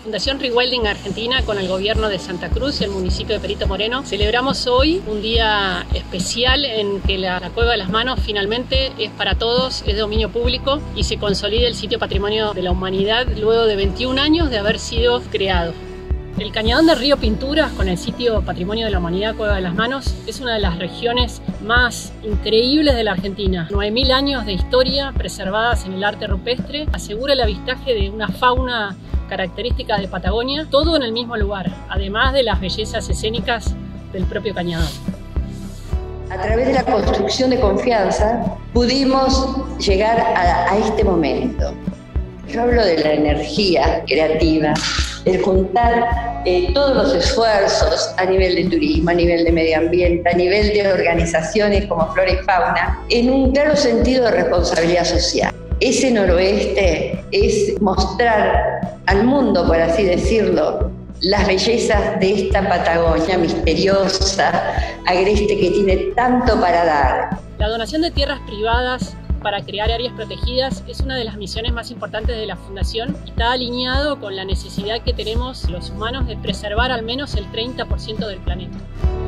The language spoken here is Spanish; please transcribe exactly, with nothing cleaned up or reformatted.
Fundación Rewilding Argentina, con el gobierno de Santa Cruz y el municipio de Perito Moreno, celebramos hoy un día especial en que la, la Cueva de las Manos finalmente es para todos, es de dominio público y se consolida el sitio Patrimonio de la Humanidad luego de veintiún años de haber sido creado. El Cañadón de Río Pinturas, con el sitio Patrimonio de la Humanidad Cueva de las Manos, es una de las regiones más increíbles de la Argentina. nueve mil años de historia preservadas en el arte rupestre, asegura el avistaje de una fauna característica de Patagonia, todo en el mismo lugar, además de las bellezas escénicas del propio cañadón. A través de la construcción de confianza pudimos llegar a, a este momento. Yo hablo de la energía creativa, el juntar eh, todos los esfuerzos a nivel de turismo, a nivel de medio ambiente, a nivel de organizaciones como Flora y Fauna, en un claro sentido de responsabilidad social. Ese noroeste es mostrar al mundo, por así decirlo, las bellezas de esta Patagonia misteriosa, agreste, que tiene tanto para dar. La donación de tierras privadas para crear áreas protegidas es una de las misiones más importantes de la Fundación y está alineado con la necesidad que tenemos los humanos de preservar al menos el treinta por ciento del planeta.